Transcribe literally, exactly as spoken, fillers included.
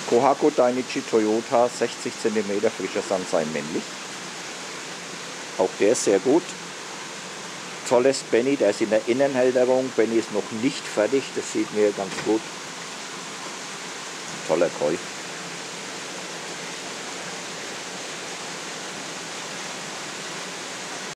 Kohaku Dainichi Toyota, sechzig Zentimeter frischer Sandsein männlich. Auch der ist sehr gut. Tolles Benny, der ist in der Innenhalterung. Benny ist noch nicht fertig, das sieht mir ganz gut. Toller Koi.